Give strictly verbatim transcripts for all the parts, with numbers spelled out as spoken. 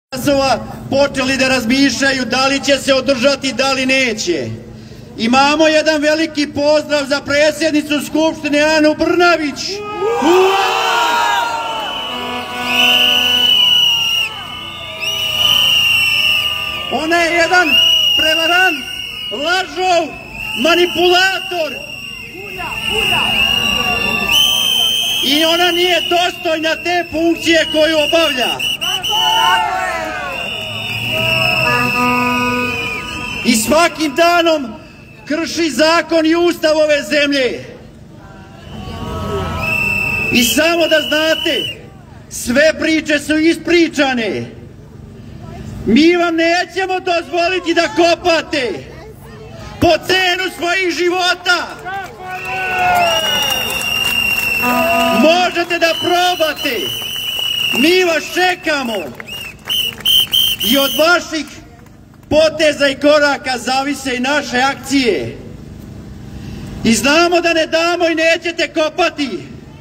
glasova počeli da razmišljaju da li će se održati, da li neće. Imamo jedan veliki pozdrav za predsjednicu Skupštine Anu Brnabić. Ona je jedan prevarant, lažov, manipulator. I ona nije dostojna te funkcije koju obavlja. I svakim danom krši zakon i ustav ove zemlje. I samo da znate, sve priče su ispričane. Mi vam nećemo dozvoliti da kopate po cenu svojih života. Možete da probate. Mi vas čekamo. I od vaših poteza i koraka zavise i naše akcije. I znamo da ne damo i nećete kopati.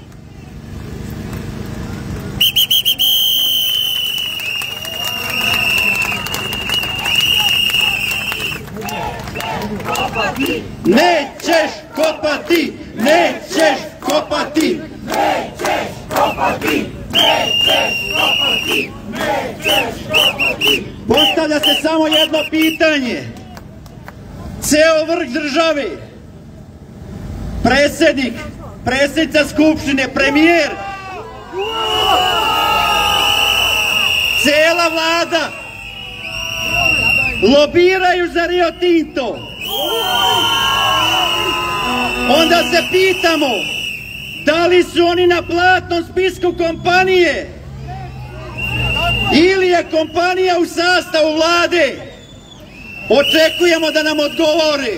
Nećeš kopati, nećeš kopati, nećeš kopati, nećeš kopati, nećeš kopati. Postavlja se samo jedno pitanje. Ceo vrh države, predsjednik, predsjednica Skupštine, premijer, cela vlada lobiraju za Rio Tinto. Onda se pitamo, da li su oni na platnom spisku kompanije ili je kompanija u sastavu vlade? Očekujemo da nam odgovore.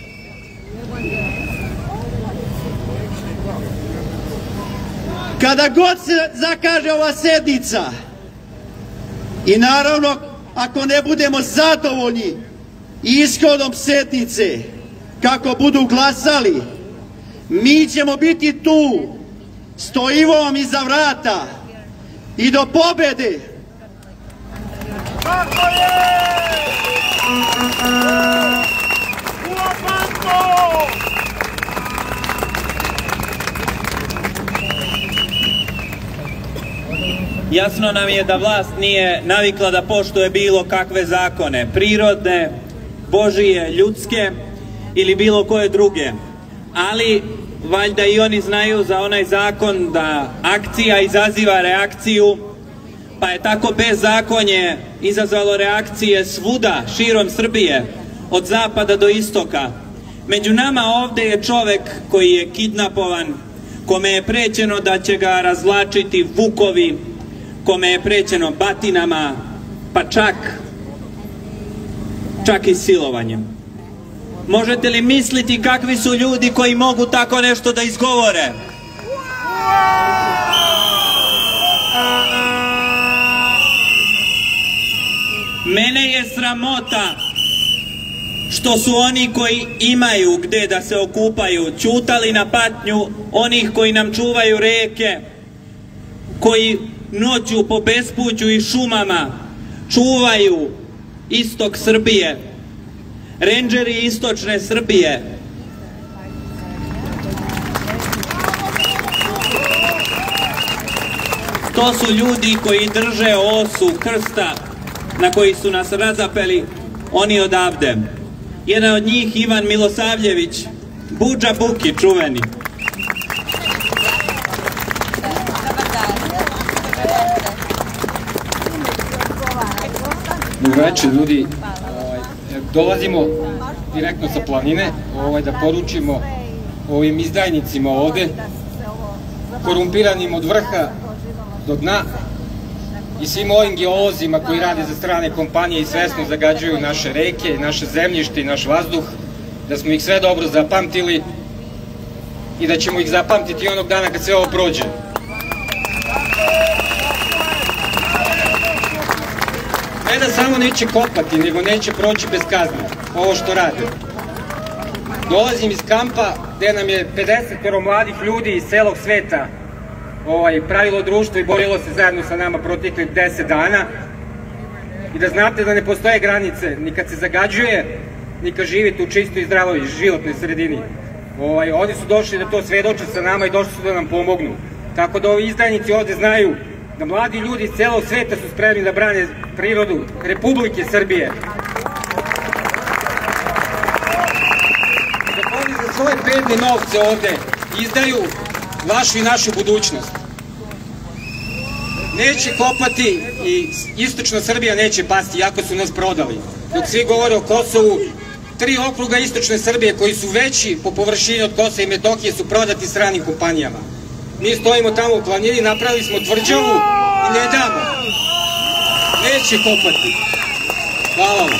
Kada god se zakaže ova sednica i naravno ako ne budemo zadovoljni ishodom sednice, kako budu glasali, mi ćemo biti tu, stojimo vam iza vrata i do pobede. Tako je! Jasno nam je da vlast nije navikla da poštuje bilo kakve zakone, prirodne, božije, ljudske ili bilo koje druge. Ali valjda i oni znaju za onaj zakon da akcija izaziva reakciju, pa je tako bezakonje izazvalo reakcije svuda širom Srbije, od zapada do istoka. Među nama ovde je čovek koji je kidnapovan, kome je prećeno da će ga razvlačiti vukovi, kome je prećeno batinama, pa čak, čak i silovanjem. Možete li misliti kakvi su ljudi koji mogu tako nešto da izgovore? Mene je sramota što su oni koji imaju gde da se okupaju ćutali na patnju onih koji nam čuvaju reke, koji noću po bespuću i šumama čuvaju istok Srbije, rendžeri istočne Srbije. To su ljudi koji drže osu krsta na koji su nas razapeli oni odavde. Jedan od njih Ivan Milosavljević, Budža Buki čuveni. Dobro večer ljudi, dolazimo direktno sa planine da poručimo ovim izdajnicima ovde, korumpiranim od vrha do dna i svim ovim geolozima koji rade za strane kompanije i svesno zagađuju naše reke, naše zemljište i naš vazduh, da smo ih sve dobro zapamtili i da ćemo ih zapamtiti onog dana kad sve ovo prođe. Ne da samo neće kopati, nego neće proći bez kazne, ovo što rade. Dolazim iz kampa gde nam je pedeset mladih ljudi iz celog sveta pravilo društvo i borilo se zajedno sa nama proteklih deset dana. i da znate da ne postoje granice ni kad se zagađuje, ni kad živite u čistoj i zdravoj životnoj sredini. Oni su došli da to svedoče sa nama i došli su da nam pomognu. Tako da ovi izdajnici ovde znaju da mladi ljudi iz celog sveta su spremni da brane prirodu Republike Srbije. Da oni za svoje bedne novce ovde izdaju vašu i našu budućnost. Neće kopati i istočna Srbija neće pasti, iako su nas prodali. Dok svi govore o Kosovu, tri okruga istočne Srbije koji su veći po površini od Kosova i Metohije su prodati stranim kompanijama. Mi stojimo tamo u planini, napravili smo tvrđavu i ne damo. Neće kopati. Hvala vam.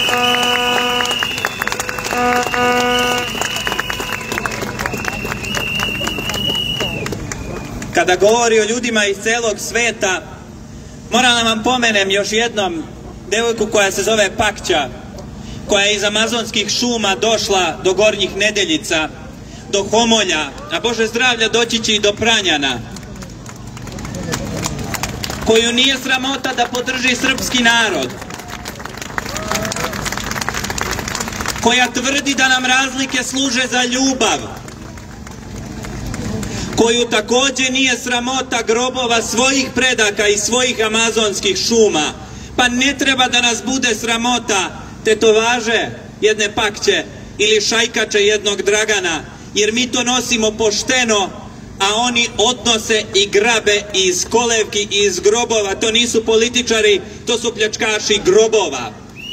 Kada govori o ljudima iz celog sveta, moram da vam pomenem još jednom devojku koja se zove Pakća, koja je iz amazonskih šuma došla do Gornjih Nedeljica, do Homolja, a Bože zdravlja doći će i do Pranjana, koju nije sramota da podrži srpski narod, koja tvrdi da nam razlike služe za ljubav, koju takođe nije sramota grobova svojih predaka i svojih amazonskih šuma. Pa ne treba da nas bude sramota tetovaže jedne Pakće ili šajkače jednog Dragana, jer mi to nosimo pošteno, a oni odnose i grabe iz kolevki i iz grobova. To nisu političari, to su pljačkaši grobova.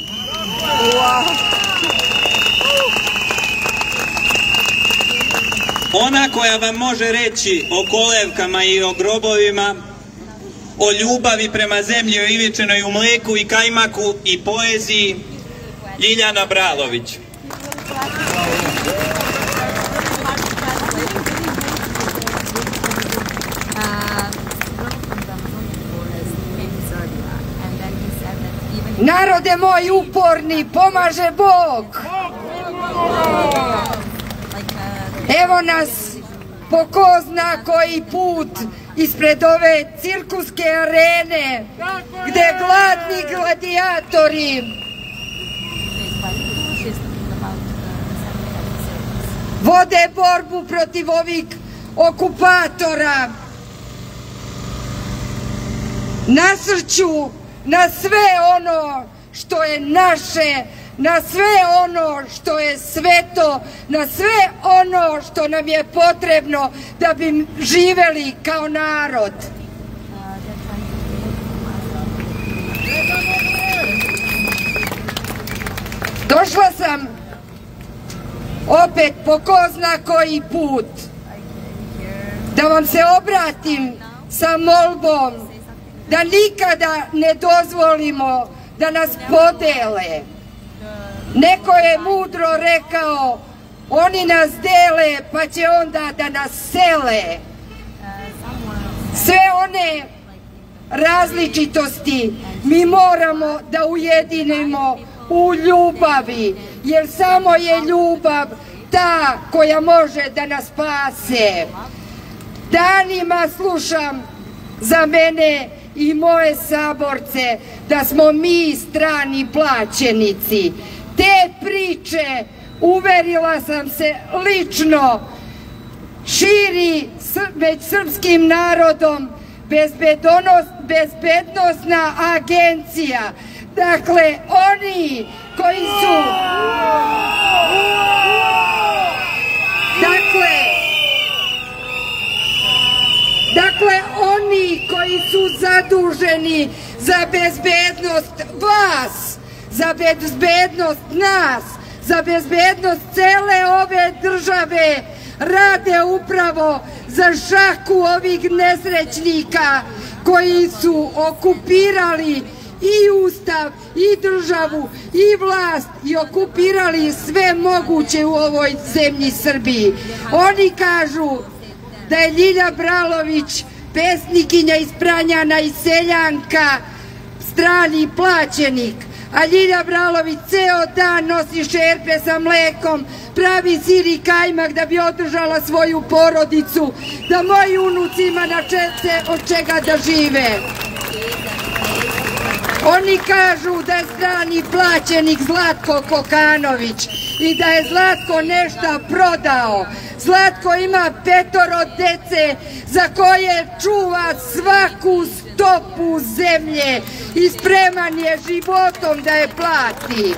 Ona koja vam može reći o kolevkama i o grobovima, o ljubavi prema zemlji, o ivičenoj u mleku i kajmaku i poeziji, Ljiljana Bralović. Narode moj uporni, pomaže Bog. Evo nas po ko zna koji put ispred ove cirkuske arene, gde gladni gladijatori vode borbu protiv ovih okupatora, nasrću na sve ono što je naše, na sve ono što je sveto, na sve ono što nam je potrebno da bi živeli kao narod. Došla sam opet po ko zna koji put da vam se obratim sa molbom da nikada ne dozvolimo da nas podele. Neko je mudro rekao, oni nas dele pa će onda da nas sele. Sve one različitosti mi moramo da ujedinimo u ljubavi, jer samo je ljubav ta koja može da nas spase. Danima slušam za mene i moje saborce da smo mi strani plaćenici. Te priče, uverila sam se lično, širi među srpskim narodom bezbednosna agencija. Dakle, oni koji su... Dakle, dakle, oni koji su zaduženi za bezbednost vas, za bezbednost nas, za bezbednost cele ove države, rade upravo za šaku ovih nesrećnika koji su okupirali i Ustav, i državu, i vlast i okupirali sve moguće u ovoj zemlji Srbiji. Oni kažu da je Ljilja Bralović pesnikinja iz Pranjana i seljanka, strani plaćenik, a Ljilja Bralović ceo dan nosi šerpe sa mlekom, pravi sir i kajmak da bi održala svoju porodicu, da moji unuci ima na čece od čega da žive. Oni kažu da je strani plaćenik Zlatko Kokanović i da je Zlatko nešto prodao. Zlatko ima petoro dece za koje čuva svaku stopu zemlje i spreman je životom da je plati.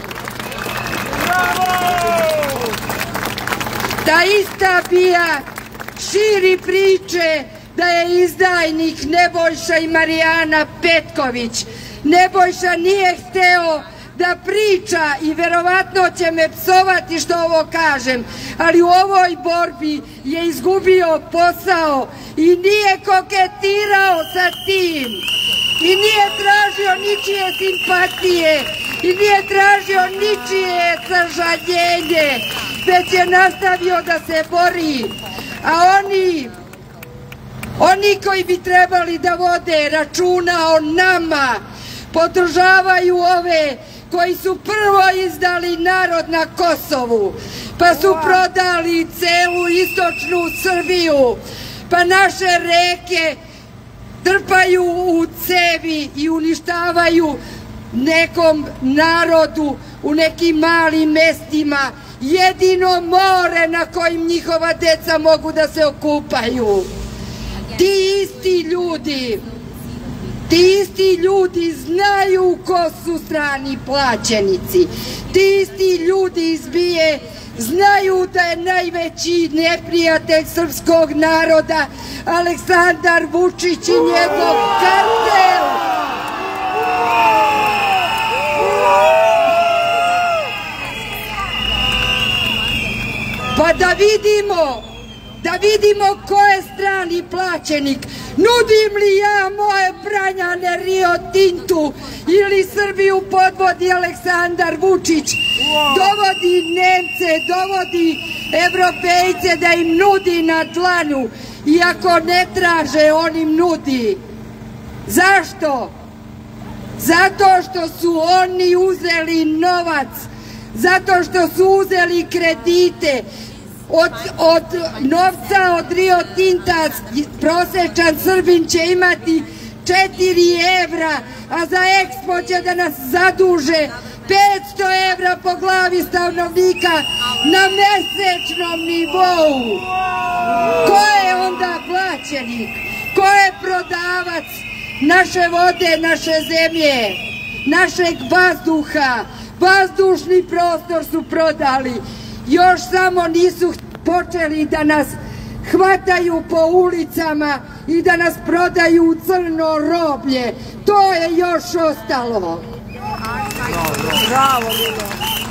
Ta ista bija širi priče da je izdajnik Nebojša i Marijana Petković. Nebojša nije hteo da priča i verovatno će me psovati što ovo kažem, ali u ovoj borbi je izgubio posao i nije koketirao sa tim i nije tražio ničije simpatije i nije tražio ničije sažaljenje, već je nastavio da se bori. A oni oni koji bi trebali da vode računa o nama podržavaju ove koji su prvo izdali narod na Kosovu, pa su prodali celu istočnu Srbiju, pa naše reke trpaju u cevi i uništavaju nekom narodu u nekim malim mestima, jedino more na kojim njihova deca mogu da se okupaju. Ti isti ljudi Ti isti ljudi znaju ko su strani plaćenici. Ti isti ljudi iz BIA znaju da je najveći neprijatelj srpskog naroda Aleksandar Vučić i njegov kartel. Pa da vidimo, da vidimo ko je strani plaćenik. Nudim li ja moje branjane Rio Tintu ili Srbiju podvodi Aleksandar Vučić, dovodi Nemce, dovodi Evropejce da im nudi na dlanu i ako ne traže on im nudi. Zašto? Zato što su oni uzeli novac, zato što su uzeli kredite. Od, od novca od Rio Tinta prosečan Srbin će imati četiri evra, a za Expo će da nas zaduže petsto evra po glavi stanovnika na mesečnom nivou. Ko je onda plaćenik? Ko je prodavac naše vode, naše zemlje, našeg vazduha? Vazdušni prostor su prodali. Još samo nisu počeli da nas hvataju po ulicama i da nas prodaju u crno roblje. To je još ostalo. Bravo, Lilo.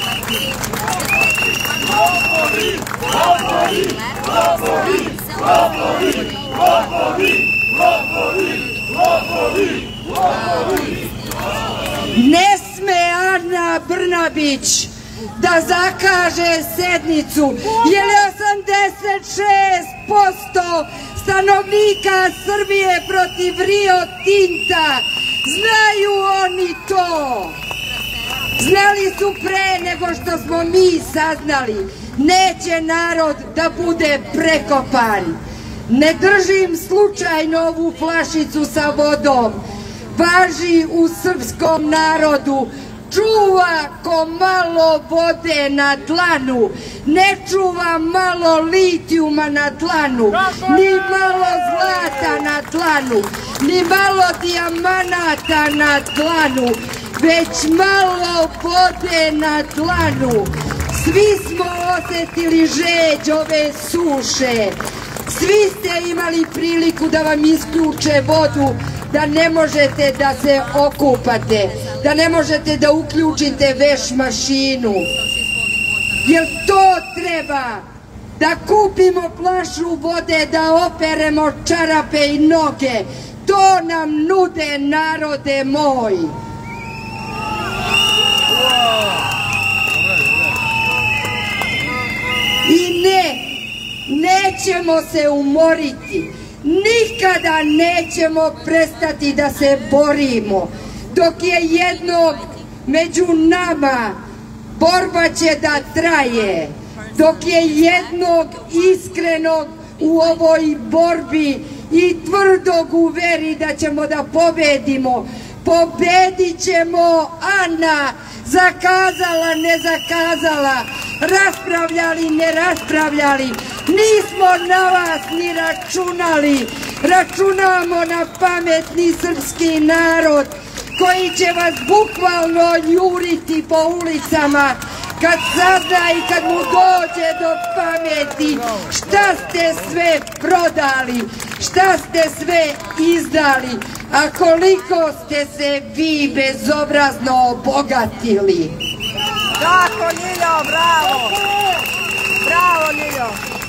Lopovi, lopovi, lopovi, lopovi, lopovi, lopovi, lopovi, lopovi. Ne sme Ana Brnabić da zakaže sednicu, jer je osamdeset šest posto stanovnika Srbije protiv Rio Tinta. Znaju oni to. Znali su pre nego što smo mi saznali. Neće narod da bude prekopan. Ne držim slučajno ovu flašicu sa vodom. Važi u srpskom narodu. Čuva ko malo vode na dlanu, ne čuva malo litijuma na dlanu, ni malo zlata na dlanu, ni malo dijamanata na dlanu, već malo vode na dlanu. Svi smo osetili žeđ ove suše, svi ste imali priliku da vam isključe vodu, da ne možete da se okupate, da ne možete da uključite veš mašinu. Jer to treba da kupimo flašu vode, da operemo čarape i noge. To nam nude, narode moj. I ne, nećemo se umoriti. Nikada nećemo prestati da se borimo. Dok je jednog među nama, borba će da traje. Dok je jednog iskrenog u ovoj borbi i tvrdog u veri da ćemo da pobedimo, Pobedit ćemo, Ana, zakazala, ne zakazala, raspravljali, ne raspravljali, nismo na vas ni računali, računamo na pametni srpski narod koji će vas bukvalno juriti po ulicama kad sazna i kad mu dođe do pameti šta ste sve prodali, šta ste sve izdali, a koliko ste se vi bezobrazno obogatili. Tako, Ljiljo, bravo! Bravo, Ljiljo!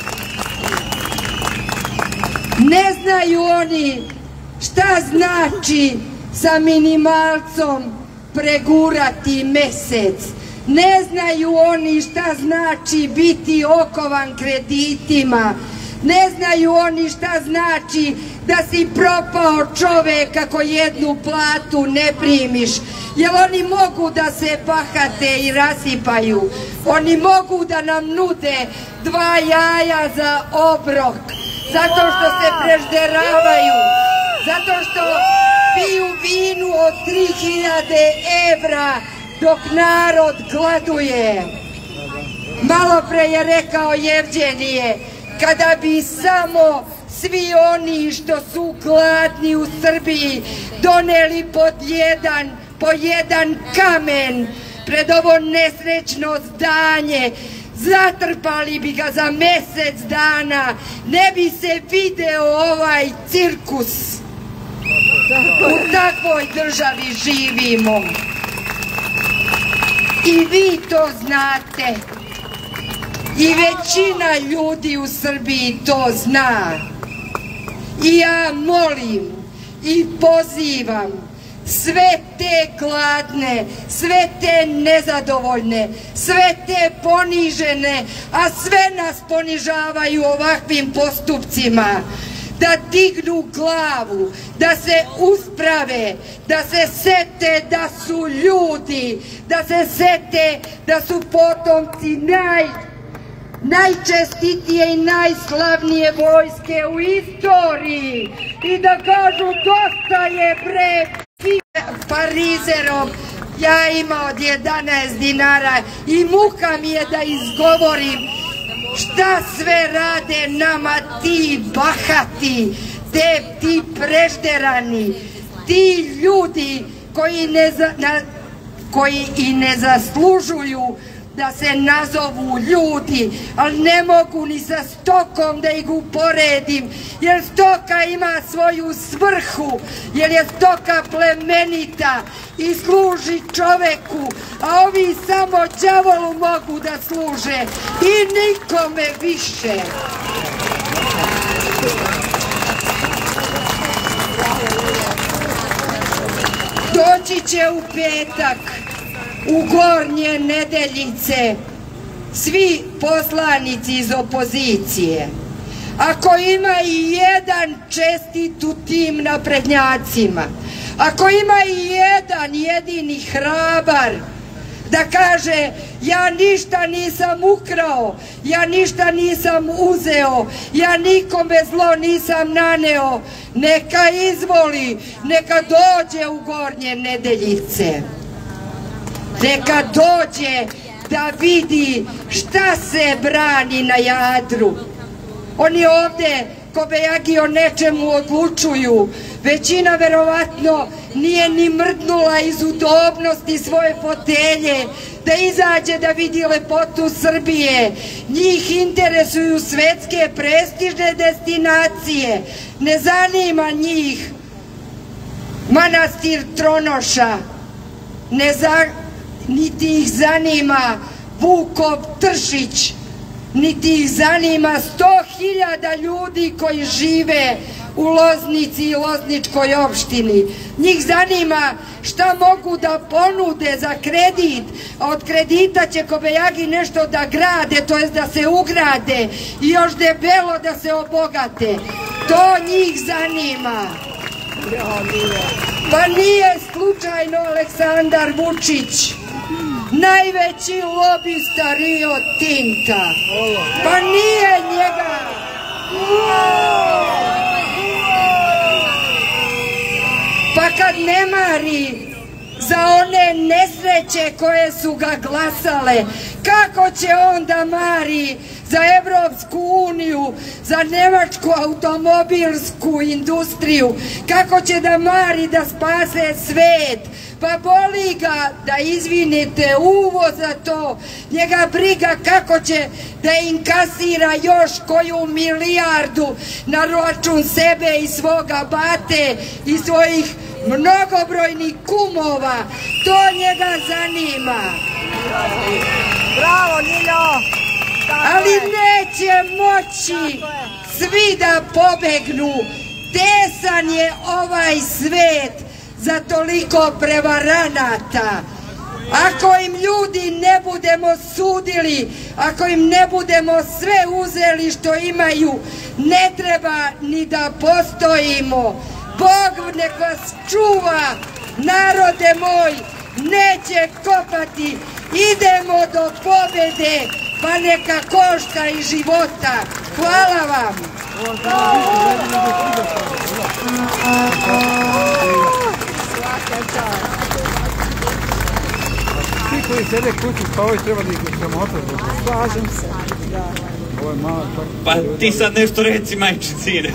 Ne znaju oni šta znači sa minimalcom pregurati mesec. Ne znaju oni šta znači biti okovan kreditima. Ne znaju oni šta znači da si propao čovek ako jednu platu ne primiš. Jer oni mogu da se bahate i rasipaju. Oni mogu da nam nude dva jaja za obrok. Zato što se prežderavaju. Zato što piju vinu od tri hiljade evra dok narod gladuje. Malo pre je rekao Jevđenije, kada bi samo svi oni što su gladni u Srbiji doneli pod jedan, po jedan kamen pred ovo nesrećno zdanje, zatrpali bi ga za mesec dana, ne bi se video ovaj cirkus. U takvoj državi živimo. I vi to znate. I većina ljudi u Srbiji to zna. I ja molim i pozivam sve te gladne, sve te nezadovoljne, sve te ponižene, a sve nas ponižavaju ovakvim postupcima, da dignu glavu, da se usprave, da se sete da su ljudi, da se sete da su potomci naj, najčestitije i najslavnije vojske u istoriji i da kažu dosta je bre parizerom. Ja ima od jedanaest dinara i muka mi je da izgovorim šta sve rade nama ti bahati, te, ti prežderani, ti ljudi koji, ne za, na, koji i ne zaslužuju da se nazovu ljudi, ali ne mogu ni sa stokom da ih uporedim, jer stoka ima svoju svrhu, jer je stoka plemenita i služi čoveku, a ovi samo đavolu mogu da služe i nikome više. Doći će u petak u Gornje Nedeljice svi poslanici iz opozicije. Ako ima i jedan čestit u tim naprednjacima, ako ima i jedan jedini hrabar da kaže ja ništa nisam ukrao, ja ništa nisam uzeo, ja nikome zlo nisam naneo, neka izvoli, neka dođe u Gornje Nedeljice. Neka dođe da vidi šta se brani na Jadru. Oni ovde kobajagi o nečemu odlučuju. Većina verovatno nije ni mrdnula iz udobnosti svoje fotelje da izađe da vidi lepotu Srbije. Njih interesuju svetske prestižne destinacije. Ne zanima njih manastir Tronoša. Ne zanima niti ih zanima Vukov Tršić, niti ih zanima sto hiljada ljudi koji žive u Loznici i Lozničkoj opštini. Njih zanima šta mogu da ponude za kredit, a od kredita će kobajagi nešto da grade, to jest da se ugrade i još debelo da se obogate. To njih zanima. Pa nije slučajno Aleksandar Vučić najveći lobista Rio Tinta. Pa nije njega. Pa kad ne mari za one nesreće koje su ga glasale, kako će onda mari za Evropsku uniju, za nemačku automobilsku industriju, kako će da mari da spase svet? Pa boli ga, da izvinite, uvoz za to, njega briga kako će da inkasira još koju milijardu na račun sebe i svoga bate i svojih mnogobrojnih kumova, to njega zanima. Bravo, Ljiljo! Ali neće moći svi da pobegnu, tesan je ovaj svet za toliko prevaranata. Ako im ljudi ne budemo sudili, ako im ne budemo sve uzeli što imaju, ne treba ni da postojimo. Bog nek vas čuva, narode moj, neće kopati, idemo do pobede, pa neka košta i života. Hvala vam. Ti koji sede kući spavaju treba da ih sramota. Slažem se. Pa ti sad nešto reci, majčicine.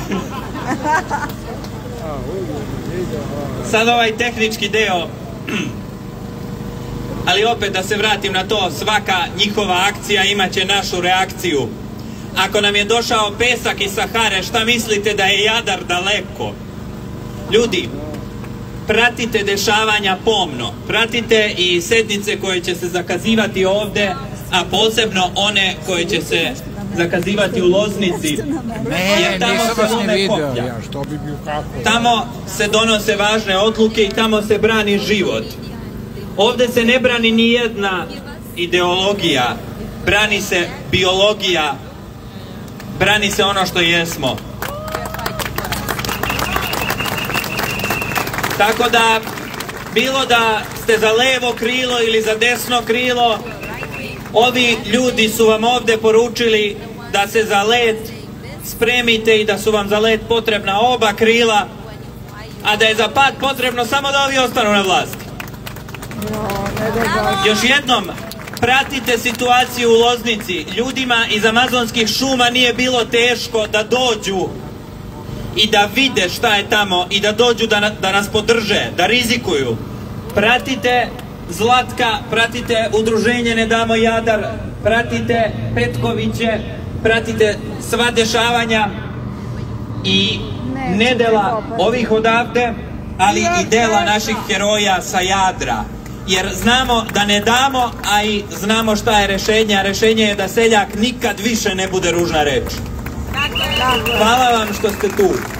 Sad ovaj tehnički deo, ali opet da se vratim na to, svaka njihova akcija imaće našu reakciju. Ako nam je došao pesak iz Sahare, šta mislite da je Jadar daleko? Ljudi, pratite dešavanja pomno, pratite i sednice koje će se zakazivati ovde, a posebno one koje će se zakazivati u Loznici, jer tamo se lome koplja. Tamo se donose važne odluke i tamo se brani život. Ovde se ne brani ni jedna ideologija, brani se biologija, brani se ono što jesmo. Tako da, bilo da ste za levo krilo ili za desno krilo, ovi ljudi su vam ovde poručili da se za let spremite i da su vam za let potrebna oba krila, a da je za pad potrebno samo da ovi ostanu na vlasti. Još jednom, pratite situaciju u Loznici. Ljudima iz amazonskih šuma nije bilo teško da dođu i da vide šta je tamo i da dođu da, da nas podrže, da rizikuju. Pratite Zlatka, pratite udruženje Ne damo Jadar, pratite Petkoviće, pratite sva dešavanja i nedela ovih odavde, ali i dela naših heroja sa Jadra. Jer znamo da ne damo, a i znamo šta je rešenje, a rešenje je da seljak nikad više ne bude ružna reč. Hvala vam što ste tu.